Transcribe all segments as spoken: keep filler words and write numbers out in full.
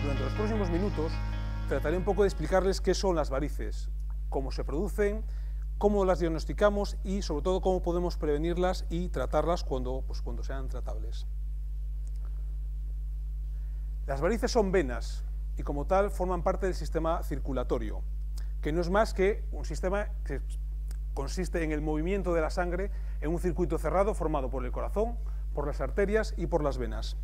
Durante los próximos minutos trataré un poco de explicarles qué son las varices, cómo se producen, cómo las diagnosticamos y sobre todo cómo podemos prevenirlas y tratarlas cuando, pues, cuando sean tratables. Las varices son venas y como tal forman parte del sistema circulatorio, que no es más que un sistema que consiste en el movimiento de la sangre en un circuito cerrado formado por el corazón, por las arterias y por las venas.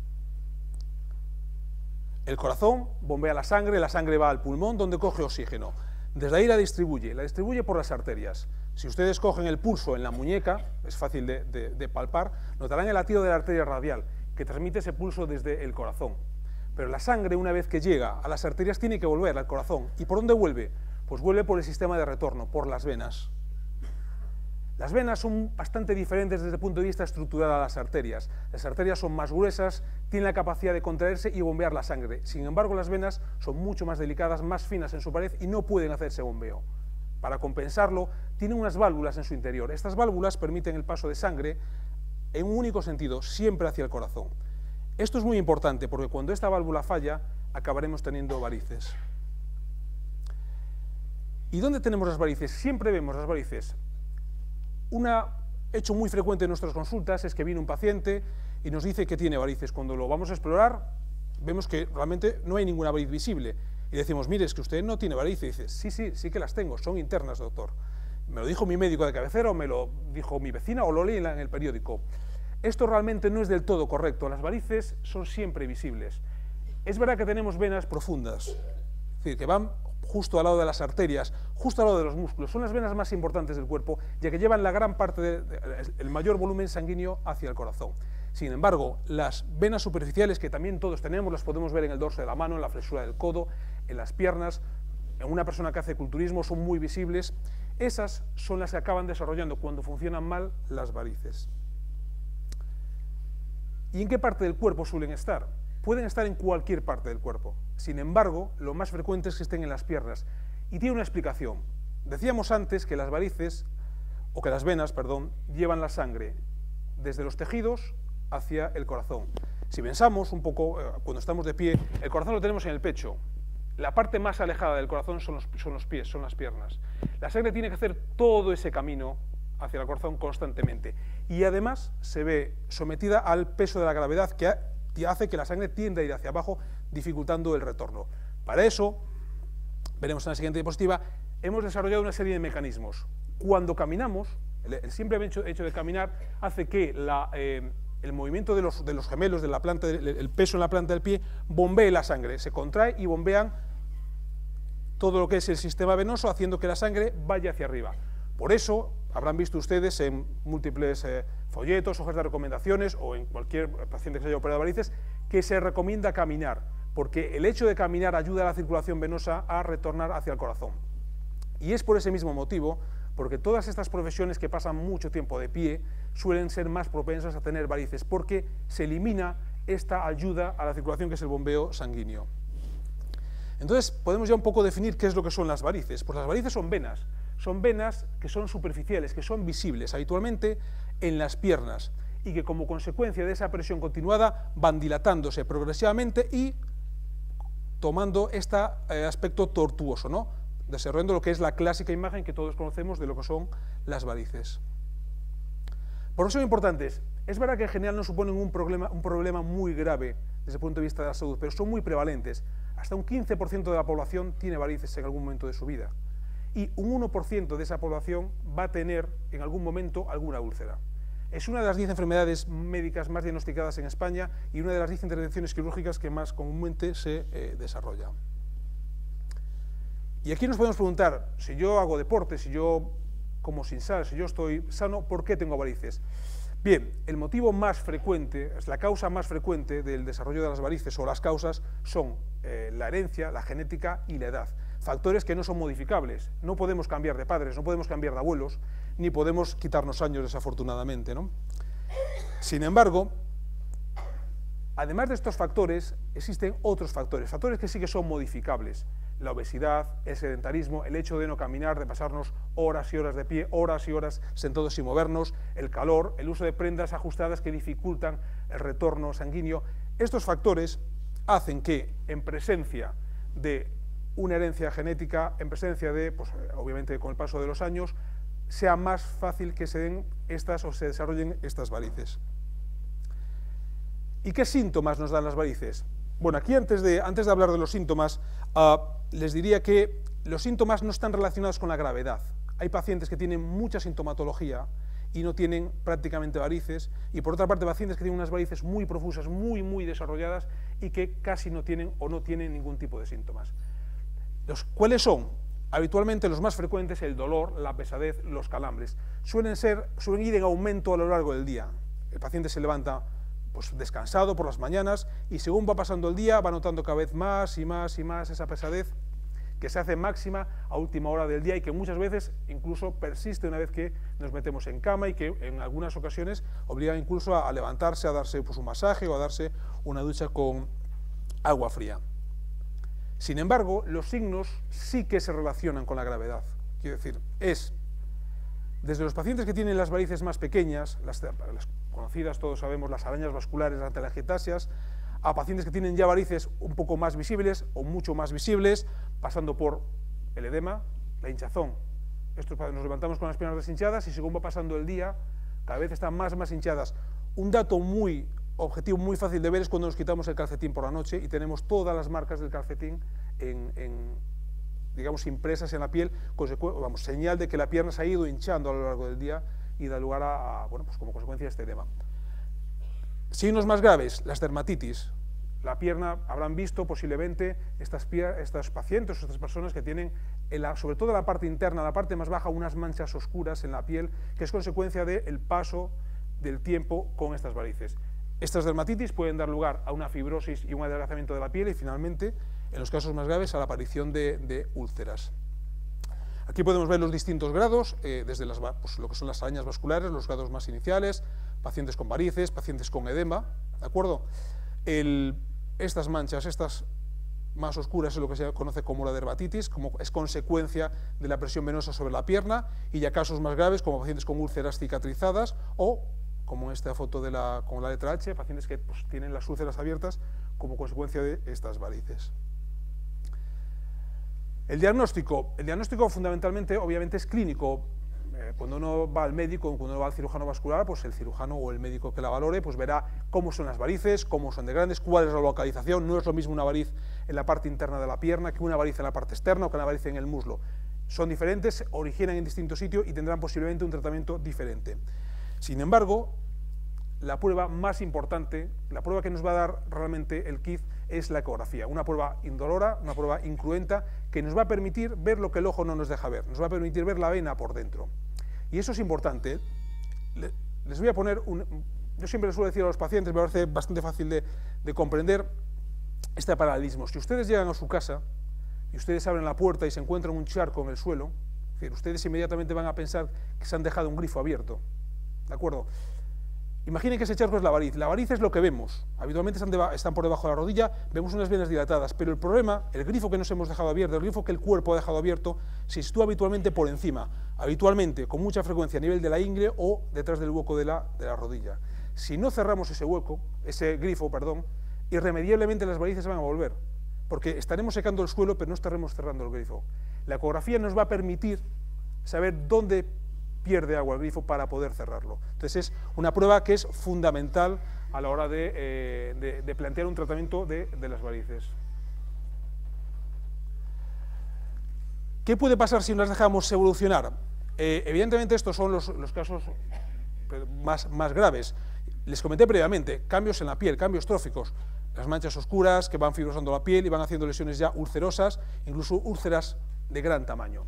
El corazón bombea la sangre, la sangre va al pulmón donde coge oxígeno. Desde ahí la distribuye, la distribuye por las arterias. Si ustedes cogen el pulso en la muñeca, es fácil de, de, de palpar, notarán el latido de la arteria radial, que transmite ese pulso desde el corazón. Pero la sangre, una vez que llega a las arterias, tiene que volver al corazón. ¿Y por dónde vuelve? Pues vuelve por el sistema de retorno, por las venas. Las venas son bastante diferentes desde el punto de vista estructural a las arterias. Las arterias son más gruesas, tienen la capacidad de contraerse y bombear la sangre. Sin embargo, las venas son mucho más delicadas, más finas en su pared y no pueden hacer ese bombeo. Para compensarlo, tienen unas válvulas en su interior. Estas válvulas permiten el paso de sangre en un único sentido, siempre hacia el corazón. Esto es muy importante porque cuando esta válvula falla, acabaremos teniendo varices. ¿Y dónde tenemos las varices? Siempre vemos las varices. Un hecho muy frecuente en nuestras consultas es que viene un paciente y nos dice que tiene varices. Cuando lo vamos a explorar, vemos que realmente no hay ninguna variz visible. Y decimos, mire, es que usted no tiene varices. Y dice, sí, sí, sí que las tengo, son internas, doctor. Me lo dijo mi médico de cabecera, o me lo dijo mi vecina, o lo leí en el periódico. Esto realmente no es del todo correcto. Las varices son siempre visibles. Es verdad que tenemos venas profundas, es decir, que van justo al lado de las arterias, justo al lado de los músculos. Son las venas más importantes del cuerpo, ya que llevan la gran parte del mayor volumen sanguíneo hacia el corazón. Sin embargo, las venas superficiales, que también todos tenemos, las podemos ver en el dorso de la mano, en la flexura del codo, en las piernas, en una persona que hace culturismo, son muy visibles. Esas son las que acaban desarrollando, cuando funcionan mal, las varices. ¿Y en qué parte del cuerpo suelen estar? Pueden estar en cualquier parte del cuerpo. Sin embargo, lo más frecuente es que estén en las piernas. Y tiene una explicación. Decíamos antes que las varices, o que las venas, perdón, llevan la sangre desde los tejidos hacia el corazón. Si pensamos un poco, eh, cuando estamos de pie, el corazón lo tenemos en el pecho. La parte más alejada del corazón son los, son los pies, son las piernas. La sangre tiene que hacer todo ese camino hacia el corazón constantemente. Y además se ve sometida al peso de la gravedad que ha, y hace que la sangre tienda a ir hacia abajo, dificultando el retorno. Para eso, veremos en la siguiente diapositiva, hemos desarrollado una serie de mecanismos. Cuando caminamos, el, el simple hecho, hecho de caminar hace que la, eh, el movimiento de los, de los gemelos, de la planta, el, el peso en la planta del pie, bombee la sangre, se contrae y bombean todo lo que es el sistema venoso, haciendo que la sangre vaya hacia arriba. Por eso, habrán visto ustedes en múltiples eh, folletos, hojas de recomendaciones o en cualquier paciente que se haya operado varices, que se recomienda caminar, porque el hecho de caminar ayuda a la circulación venosa a retornar hacia el corazón. Y es por ese mismo motivo, porque todas estas profesiones que pasan mucho tiempo de pie suelen ser más propensas a tener varices, porque se elimina esta ayuda a la circulación que es el bombeo sanguíneo. Entonces, podemos ya un poco definir qué es lo que son las varices. Pues las varices son venas. Son venas que son superficiales, que son visibles habitualmente en las piernas y que como consecuencia de esa presión continuada van dilatándose progresivamente y tomando este eh, aspecto tortuoso, ¿no? Desarrollando lo que es la clásica imagen que todos conocemos de lo que son las varices. Por eso son importantes. Es verdad que en general no suponen un problema, un problema muy grave desde el punto de vista de la salud, pero son muy prevalentes. Hasta un quince por ciento de la población tiene varices en algún momento de su vida. Y un uno por ciento de esa población va a tener en algún momento alguna úlcera. Es una de las diez enfermedades médicas más diagnosticadas en España y una de las diez intervenciones quirúrgicas que más comúnmente se eh, desarrolla. Y aquí nos podemos preguntar, si yo hago deporte, si yo como sin sal, si yo estoy sano, ¿por qué tengo varices? Bien, el motivo más frecuente, es la causa más frecuente del desarrollo de las varices, o las causas, son eh, la herencia, la genética y la edad. Factores que no son modificables. No podemos cambiar de padres, no podemos cambiar de abuelos, ni podemos quitarnos años, desafortunadamente, ¿no? Sin embargo, además de estos factores, existen otros factores, factores que sí que son modificables. La obesidad, el sedentarismo, el hecho de no caminar, de pasarnos horas y horas de pie, horas y horas sentados sin movernos, el calor, el uso de prendas ajustadas que dificultan el retorno sanguíneo. Estos factores hacen que, en presencia de una herencia genética, en presencia de, pues, obviamente con el paso de los años, sea más fácil que se den estas o se desarrollen estas varices. ¿Y qué síntomas nos dan las varices? Bueno, aquí antes de, antes de hablar de los síntomas, uh, les diría que los síntomas no están relacionados con la gravedad. Hay pacientes que tienen mucha sintomatología y no tienen prácticamente varices, y por otra parte pacientes que tienen unas varices muy profusas, muy, muy desarrolladas y que casi no tienen o no tienen ningún tipo de síntomas. Los, ¿Cuáles son? Habitualmente los más frecuentes, el dolor, la pesadez, los calambres. Suelen, ser, suelen ir en aumento a lo largo del día. El paciente se levanta pues, descansado por las mañanas y según va pasando el día va notando cada vez más y más y más esa pesadez que se hace máxima a última hora del día y que muchas veces incluso persiste una vez que nos metemos en cama y que en algunas ocasiones obliga incluso a, a levantarse, a darse pues, un masaje o a darse una ducha con agua fría. Sin embargo, los signos sí que se relacionan con la gravedad. Quiero decir, es desde los pacientes que tienen las varices más pequeñas, las, las conocidas, todos sabemos, las arañas vasculares, las telangiectasias, a pacientes que tienen ya varices un poco más visibles o mucho más visibles, pasando por el edema, la hinchazón. Esto, nos levantamos con las piernas deshinchadas y según va pasando el día, cada vez están más más hinchadas. Un dato muy objetivo, muy fácil de ver es cuando nos quitamos el calcetín por la noche y tenemos todas las marcas del calcetín en, en, digamos, impresas en la piel, vamos, señal de que la pierna se ha ido hinchando a lo largo del día y da lugar a, a bueno, pues como consecuencia de este edema. Signos más graves, las dermatitis. La pierna, habrán visto posiblemente estas, estas pacientes o estas personas que tienen, en la, sobre todo en la parte interna, la parte más baja, unas manchas oscuras en la piel, que es consecuencia del paso del tiempo con estas varices. Estas dermatitis pueden dar lugar a una fibrosis y un adelgazamiento de la piel y finalmente, en los casos más graves, a la aparición de, de úlceras. Aquí podemos ver los distintos grados, eh, desde las, pues, lo que son las arañas vasculares, los grados más iniciales, pacientes con varices, pacientes con edema, ¿de acuerdo? El, estas manchas, estas más oscuras, es lo que se conoce como la dermatitis, como es consecuencia de la presión venosa sobre la pierna, y ya casos más graves como pacientes con úlceras cicatrizadas o, como en esta foto de la, con la letra H, pacientes que pues, tienen las úlceras abiertas como consecuencia de estas varices. El diagnóstico, el diagnóstico fundamentalmente, obviamente, es clínico. Eh, cuando uno va al médico, cuando uno va al cirujano vascular, pues el cirujano o el médico que la valore, pues verá cómo son las varices, cómo son de grandes, cuál es la localización. No es lo mismo una variz en la parte interna de la pierna que una variz en la parte externa o que una variz en el muslo. Son diferentes, originan en distintos sitios y tendrán posiblemente un tratamiento diferente. Sin embargo, la prueba más importante, la prueba que nos va a dar realmente el kit es la ecografía, una prueba indolora, una prueba incruenta, que nos va a permitir ver lo que el ojo no nos deja ver, nos va a permitir ver la vena por dentro. Y eso es importante. Les voy a poner un... Yo siempre les suelo decir a los pacientes, me parece bastante fácil de, de comprender este paralelismo. Si ustedes llegan a su casa y ustedes abren la puerta y se encuentran un charco en el suelo, es decir, ustedes inmediatamente van a pensar que se han dejado un grifo abierto, ¿de acuerdo? Imaginen que ese charco es la variz. La variz es lo que vemos. Habitualmente están, de, están por debajo de la rodilla, vemos unas venas dilatadas, pero el problema, el grifo que nos hemos dejado abierto, el grifo que el cuerpo ha dejado abierto, se sitúa habitualmente por encima, habitualmente con mucha frecuencia a nivel de la ingle o detrás del hueco de la, de la rodilla. Si no cerramos ese hueco, ese grifo, perdón, irremediablemente las varices van a volver, porque estaremos secando el suelo, pero no estaremos cerrando el grifo. La ecografía nos va a permitir saber dónde pierde agua el grifo para poder cerrarlo. Entonces es una prueba que es fundamental a la hora de, eh, de, de plantear un tratamiento de, de las varices. ¿Qué puede pasar si las dejamos evolucionar? Eh, evidentemente estos son los, los casos más, más graves. Les comenté previamente, cambios en la piel, cambios tróficos, las manchas oscuras que van fibrosando la piel y van haciendo lesiones ya ulcerosas, incluso úlceras de gran tamaño.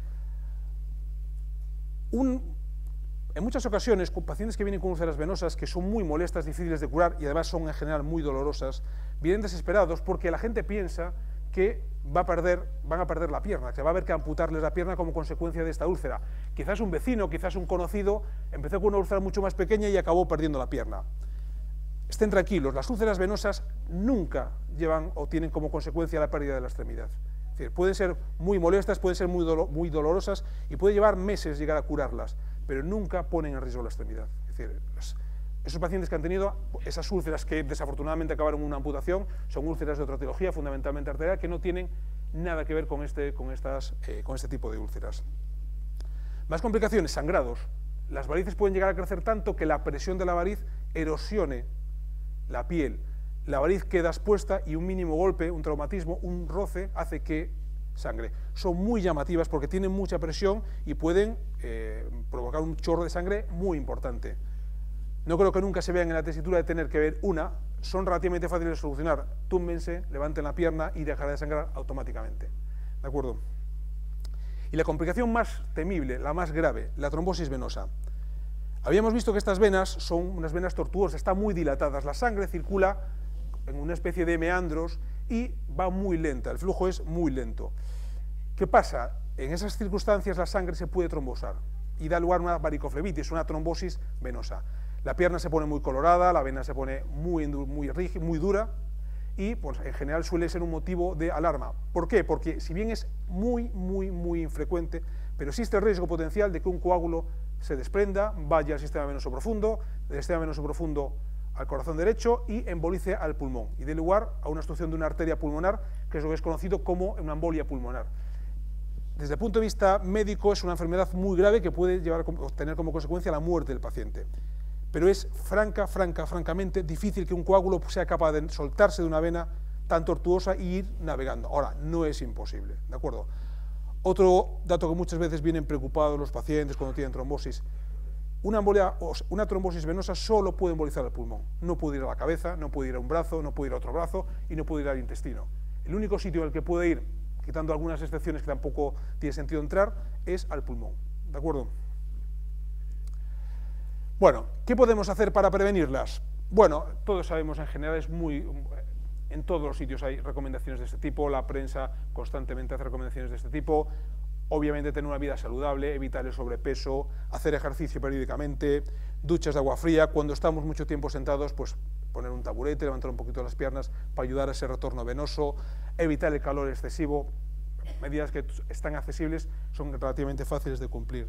Un, en muchas ocasiones, con pacientes que vienen con úlceras venosas que son muy molestas, difíciles de curar y además son en general muy dolorosas, vienen desesperados porque la gente piensa que va a perder, van a perder la pierna, que va a haber que amputarles la pierna como consecuencia de esta úlcera. Quizás un vecino, quizás un conocido, empezó con una úlcera mucho más pequeña y acabó perdiendo la pierna. Estén tranquilos, las úlceras venosas nunca llevan o tienen como consecuencia la pérdida de la extremidad. Es decir, pueden ser muy molestas, pueden ser muy, dolo muy dolorosas y puede llevar meses llegar a curarlas, pero nunca ponen en riesgo la extremidad. Es decir, las, Esos pacientes que han tenido esas úlceras que desafortunadamente acabaron en una amputación son úlceras de otra etiología, fundamentalmente arterial, que no tienen nada que ver con este, con estas, eh, con este tipo de úlceras. Más complicaciones, sangrados. Las varices pueden llegar a crecer tanto que la presión de la variz erosione la piel. La variz queda expuesta y un mínimo golpe, un traumatismo, un roce hace que sangre. Son muy llamativas porque tienen mucha presión y pueden eh, provocar un chorro de sangre muy importante. No creo que nunca se vean en la tesitura de tener que ver una, son relativamente fáciles de solucionar. Túmbense, levanten la pierna y dejará de sangrar automáticamente. ¿De acuerdo? Y la complicación más temible, la más grave, la trombosis venosa. Habíamos visto que estas venas son unas venas tortuosas, están muy dilatadas, la sangre circula en una especie de meandros y va muy lenta, el flujo es muy lento. ¿Qué pasa? En esas circunstancias la sangre se puede trombosar y da lugar a una varicoflebitis, una trombosis venosa. La pierna se pone muy colorada, la vena se pone muy, muy rígida, muy dura y pues, en general suele ser un motivo de alarma. ¿Por qué? Porque si bien es muy, muy, muy infrecuente, pero existe el riesgo potencial de que un coágulo se desprenda, vaya al sistema venoso profundo, del sistema venoso profundo al corazón derecho y embolice al pulmón y dé lugar a una obstrucción de una arteria pulmonar, que es lo que es conocido como una embolia pulmonar. Desde el punto de vista médico es una enfermedad muy grave que puede llevar a tener como consecuencia la muerte del paciente. Pero es franca, franca, francamente difícil que un coágulo sea capaz de soltarse de una vena tan tortuosa y ir navegando. Ahora, no es imposible, ¿de acuerdo? Otro dato que muchas veces vienen preocupados los pacientes cuando tienen trombosis, una, embolia, una trombosis venosa solo puede embolizar el pulmón, no puede ir a la cabeza, no puede ir a un brazo, no puede ir a otro brazo y no puede ir al intestino. El único sitio en el que puede ir, quitando algunas excepciones que tampoco tiene sentido entrar, es al pulmón, ¿de acuerdo? Bueno, ¿qué podemos hacer para prevenirlas? Bueno, todos sabemos en general, es muy, en todos los sitios hay recomendaciones de este tipo, la prensa constantemente hace recomendaciones de este tipo, obviamente tener una vida saludable, evitar el sobrepeso, hacer ejercicio periódicamente, duchas de agua fría, cuando estamos mucho tiempo sentados, pues poner un taburete, levantar un poquito las piernas para ayudar a ese retorno venoso, evitar el calor excesivo, medidas que están accesibles, son relativamente fáciles de cumplir.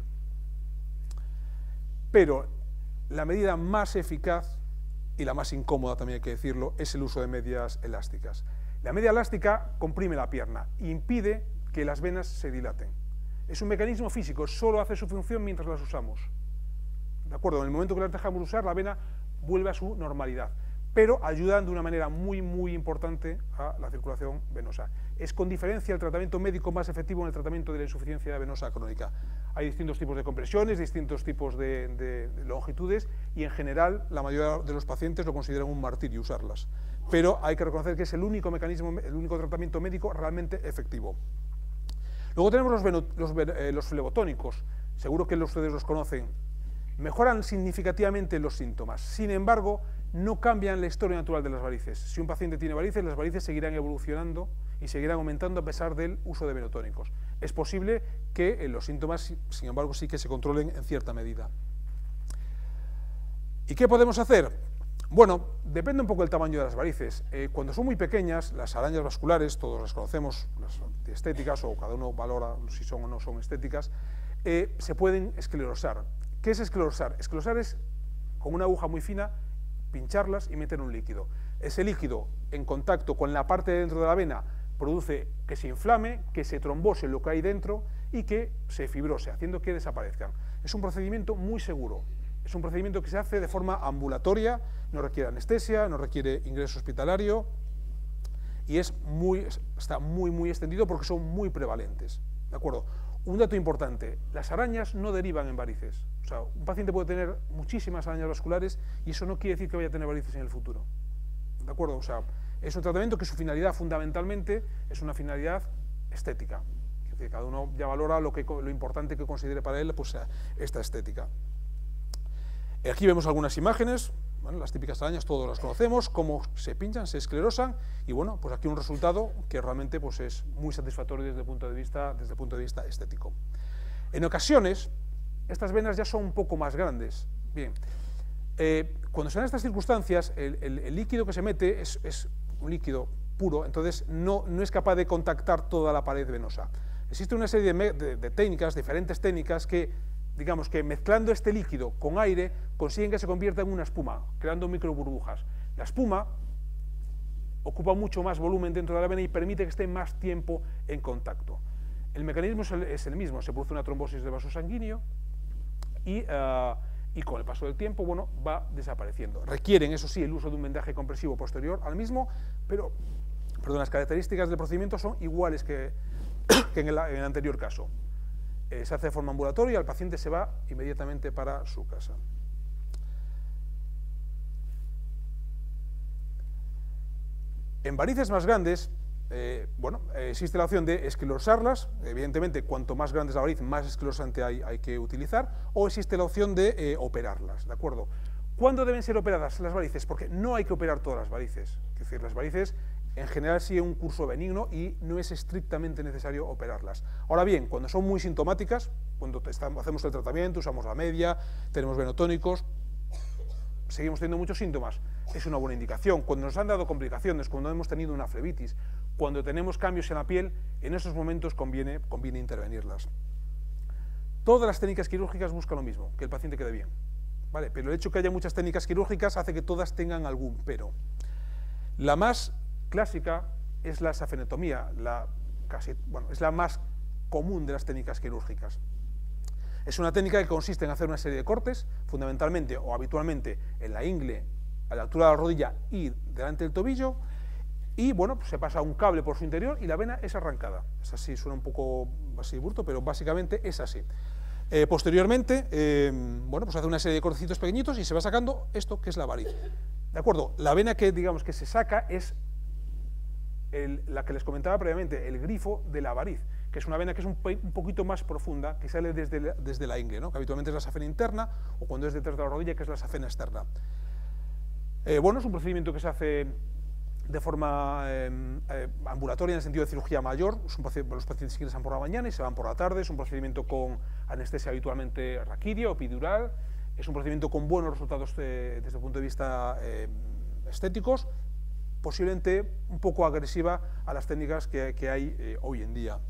Pero la medida más eficaz y la más incómoda, también hay que decirlo, es el uso de medias elásticas. La media elástica comprime la pierna e impide que las venas se dilaten. Es un mecanismo físico, solo hace su función mientras las usamos. ¿De acuerdo? En el momento que las dejamos usar, la vena vuelve a su normalidad, pero ayudan de una manera muy, muy importante a la circulación venosa. Es con diferencia el tratamiento médico más efectivo en el tratamiento de la insuficiencia venosa crónica. Hay distintos tipos de compresiones, distintos tipos de, de, de longitudes y en general la mayoría de los pacientes lo consideran un martirio usarlas. Pero hay que reconocer que es el único mecanismo, el único tratamiento médico realmente efectivo. Luego tenemos los, veno, los, eh, los flebotónicos, seguro que ustedes los conocen. Mejoran significativamente los síntomas, sin embargo, no cambian la historia natural de las varices. Si un paciente tiene varices, las varices seguirán evolucionando y seguirán aumentando a pesar del uso de venotónicos. Es posible que eh, los síntomas, sin embargo, sí que se controlen en cierta medida. ¿Y qué podemos hacer? Bueno, depende un poco del tamaño de las varices. Eh, cuando son muy pequeñas, las arañas vasculares, todos las conocemos, las estéticas, o cada uno valora si son o no son estéticas, eh, se pueden esclerosar. ¿Qué es esclerosar? Esclerosar es, con una aguja muy fina, pincharlas y meter un líquido. Ese líquido, en contacto con la parte de dentro de la vena, produce que se inflame, que se trombose lo que hay dentro y que se fibrose, haciendo que desaparezcan. Es un procedimiento muy seguro. Es un procedimiento que se hace de forma ambulatoria, no requiere anestesia, no requiere ingreso hospitalario y es muy, está muy, muy extendido porque son muy prevalentes. ¿De acuerdo? Un dato importante, las arañas no derivan en varices. O sea, un paciente puede tener muchísimas arañas vasculares y eso no quiere decir que vaya a tener varices en el futuro. ¿De acuerdo? O sea, es un tratamiento que su finalidad fundamentalmente es una finalidad estética. Es decir, cada uno ya valora lo, que, lo importante que considere para él pues, esta estética. Aquí vemos algunas imágenes, bueno, las típicas arañas todos las conocemos, cómo se pinchan, se esclerosan y bueno, pues aquí un resultado que realmente pues, es muy satisfactorio desde el punto de vista, desde el punto de vista estético. En ocasiones, estas venas ya son un poco más grandes. Bien, eh, cuando se dan estas circunstancias, el, el, el líquido que se mete es, es un líquido puro, entonces no, no es capaz de contactar toda la pared venosa. Existe una serie de, de, de técnicas, diferentes técnicas que digamos que mezclando este líquido con aire, consiguen que se convierta en una espuma, creando micro burbujas. La espuma ocupa mucho más volumen dentro de la vena y permite que esté más tiempo en contacto. El mecanismo es el, es el mismo, se produce una trombosis del vaso sanguíneo y, uh, y con el paso del tiempo, bueno, va desapareciendo. Requieren, eso sí, el uso de un vendaje compresivo posterior al mismo, pero perdón, las características del procedimiento son iguales que, que en, el, en el anterior caso. Eh, se hace de forma ambulatoria y el paciente se va inmediatamente para su casa. En varices más grandes, eh, bueno, eh, existe la opción de esclerosarlas. Evidentemente, cuanto más grande es la variz, más esclerosante hay, hay que utilizar, o existe la opción de eh, operarlas, ¿de acuerdo? ¿Cuándo deben ser operadas las varices? Porque no hay que operar todas las varices. Es decir, las varices en general siguen un curso benigno y no es estrictamente necesario operarlas. Ahora bien, cuando son muy sintomáticas, cuando estamos, hacemos el tratamiento, usamos la media, tenemos venotónicos, seguimos teniendo muchos síntomas, es una buena indicación. Cuando nos han dado complicaciones, cuando hemos tenido una flebitis, cuando tenemos cambios en la piel, en esos momentos conviene, conviene intervenirlas. Todas las técnicas quirúrgicas buscan lo mismo, que el paciente quede bien, ¿vale? Pero el hecho de que haya muchas técnicas quirúrgicas hace que todas tengan algún pero. La más clásica es la safenectomía, la, casi, bueno, es la más común de las técnicas quirúrgicas. Es una técnica que consiste en hacer una serie de cortes, fundamentalmente o habitualmente en la ingle, a la altura de la rodilla y delante del tobillo, y bueno, pues se pasa un cable por su interior y la vena es arrancada. Es así, suena un poco así burto, pero básicamente es así. Eh, posteriormente, eh, bueno, pues hace una serie de cortecitos pequeñitos y se va sacando esto que es la variz. ¿De acuerdo? La vena que, digamos, que se saca es el, la que les comentaba previamente, el grifo de la variz, que es una vena que es un, un poquito más profunda, que sale desde la, desde la ingle, ¿no? Que habitualmente es la safena interna, o cuando es detrás de la rodilla, que es la safena externa. Eh, bueno, es un procedimiento que se hace de forma eh, eh, ambulatoria en el sentido de cirugía mayor. Es un los pacientes ingresan por la mañana y se van por la tarde. Es un procedimiento con anestesia habitualmente raquidia o epidural. Es un procedimiento con buenos resultados de, desde el punto de vista eh, estéticos, posiblemente un poco agresiva a las técnicas que, que hay eh, hoy en día.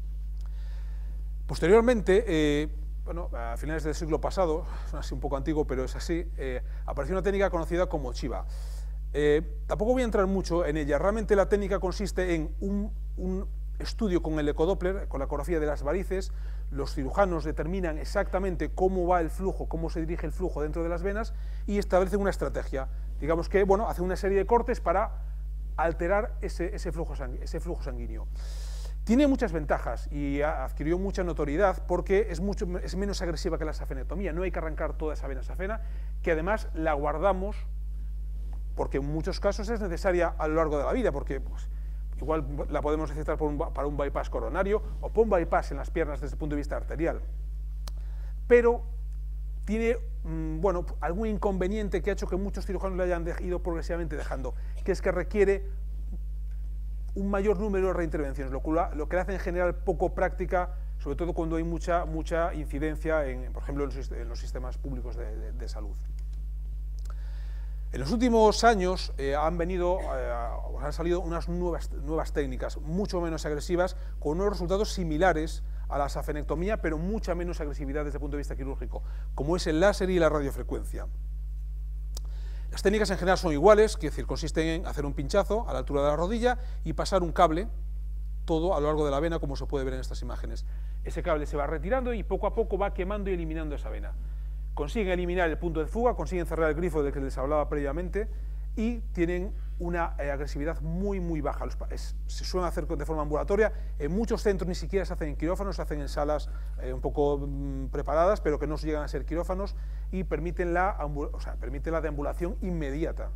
Posteriormente, eh, bueno, a finales del siglo pasado, es así un poco antiguo, pero es así, eh, apareció una técnica conocida como Chiba. Eh, tampoco voy a entrar mucho en ella. Realmente la técnica consiste en un, un estudio con el ecodoppler, con la ecografía de las varices. Los cirujanos determinan exactamente cómo va el flujo, cómo se dirige el flujo dentro de las venas y establecen una estrategia. Digamos que, bueno, hacen una serie de cortes para alterar ese, ese, flujo, sangu ese flujo sanguíneo. Tiene muchas ventajas y adquirió mucha notoriedad porque es, mucho, es menos agresiva que la safenectomía. No hay que arrancar toda esa vena safena, que además la guardamos porque en muchos casos es necesaria a lo largo de la vida, porque pues, igual la podemos necesitar por un, para un bypass coronario o por un bypass en las piernas desde el punto de vista arterial. Pero tiene mmm, bueno, algún inconveniente que ha hecho que muchos cirujanos le hayan ido progresivamente dejando, que es que requiere un mayor número de reintervenciones, lo que, lo que hace en general poco práctica, sobre todo cuando hay mucha, mucha incidencia, en, por ejemplo, en los, en los sistemas públicos de, de, de salud. En los últimos años eh, han venido, eh, han salido unas nuevas, nuevas técnicas, mucho menos agresivas, con unos resultados similares a la safenectomía, pero mucha menos agresividad desde el punto de vista quirúrgico, como es el láser y la radiofrecuencia. Las técnicas en general son iguales, que es decir, consisten en hacer un pinchazo a la altura de la rodilla y pasar un cable, todo a lo largo de la vena, como se puede ver en estas imágenes. Ese cable se va retirando y poco a poco va quemando y eliminando esa vena. Consiguen eliminar el punto de fuga, consiguen cerrar el grifo del que les hablaba previamente y tienen una eh, agresividad muy, muy baja. Los, es, se suelen hacer de forma ambulatoria. En muchos centros ni siquiera se hacen en quirófanos, se hacen en salas eh, un poco mm, preparadas, pero que no llegan a ser quirófanos y permiten la, o sea, permiten la deambulación inmediata.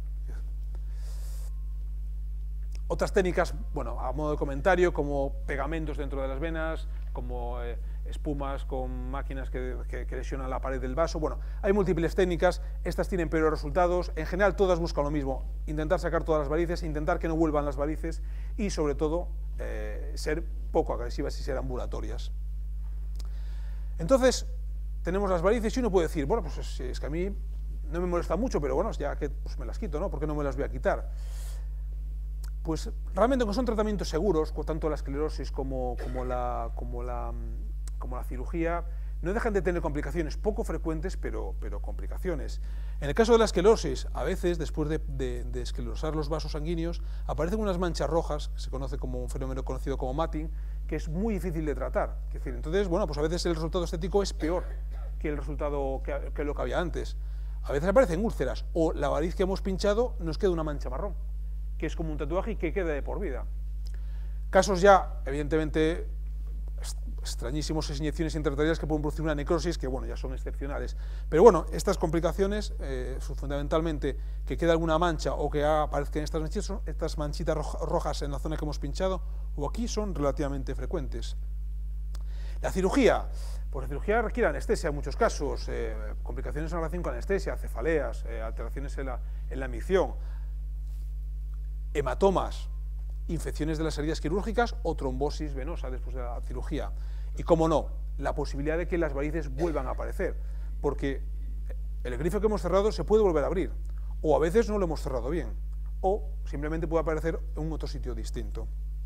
Otras técnicas, bueno, a modo de comentario, como pegamentos dentro de las venas, como eh, espumas con máquinas que, que, que lesionan la pared del vaso. Bueno, hay múltiples técnicas, estas tienen peores resultados, en general todas buscan lo mismo, intentar sacar todas las varices, intentar que no vuelvan las varices y sobre todo eh, ser poco agresivas y ser ambulatorias. Entonces, tenemos las varices y uno puede decir, bueno, pues es que a mí no me molesta mucho, pero bueno, ya que pues me las quito, ¿no? ¿Por qué no me las voy a quitar? Pues realmente son tratamientos seguros, tanto la esclerosis como, como, la, como, la, como la cirugía, no dejan de tener complicaciones poco frecuentes, pero, pero complicaciones. En el caso de la esclerosis, a veces, después de, de, de esclerosar los vasos sanguíneos, aparecen unas manchas rojas, que se conoce como un fenómeno conocido como matting, que es muy difícil de tratar. Es decir, entonces, bueno, pues a veces el resultado estético es peor que el resultado que, que lo que había antes. A veces aparecen úlceras, o la variz que hemos pinchado nos queda una mancha marrón, que es como un tatuaje y que queda de por vida. Casos ya, evidentemente, extrañísimos, es inyecciones intraarteriales que pueden producir una necrosis, que bueno, ya son excepcionales. Pero bueno, estas complicaciones, eh, fundamentalmente que quede alguna mancha o que aparezcan estas manchitas, estas manchitas rojas en la zona que hemos pinchado o aquí, son relativamente frecuentes. La cirugía, pues la cirugía requiere anestesia en muchos casos, eh, complicaciones en relación con anestesia, cefaleas, eh, alteraciones en la, en la micción, hematomas, infecciones de las heridas quirúrgicas o trombosis venosa después de la cirugía. Y como no, la posibilidad de que las varices vuelvan a aparecer, porque el grifo que hemos cerrado se puede volver a abrir, o a veces no lo hemos cerrado bien, o simplemente puede aparecer en un otro sitio distinto.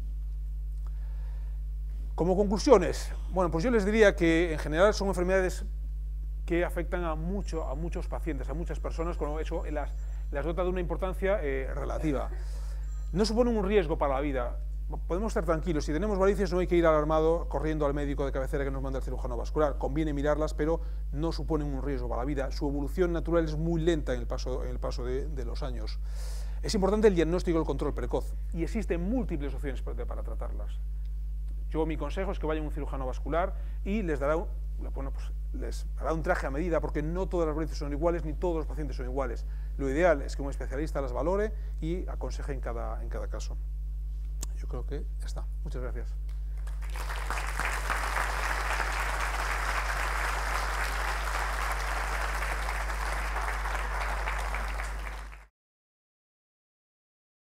Como conclusiones, bueno, pues yo les diría que en general son enfermedades que afectan a, mucho, a muchos pacientes, a muchas personas, con eso las, las dota de una importancia eh, relativa. No suponen un riesgo para la vida, podemos estar tranquilos, si tenemos varices no hay que ir alarmado corriendo al médico de cabecera que nos manda el cirujano vascular, conviene mirarlas, pero no suponen un riesgo para la vida, su evolución natural es muy lenta en el paso, en el paso de, de los años. Es importante el diagnóstico y el control precoz, y existen múltiples opciones para, para tratarlas. Yo mi consejo es que vayan a un cirujano vascular y les dará, bueno, pues les hará un traje a medida, porque no todas las varices son iguales, ni todos los pacientes son iguales. Lo ideal es que un especialista las valore y aconseje en cada, en cada caso. Yo creo que ya está. Muchas gracias.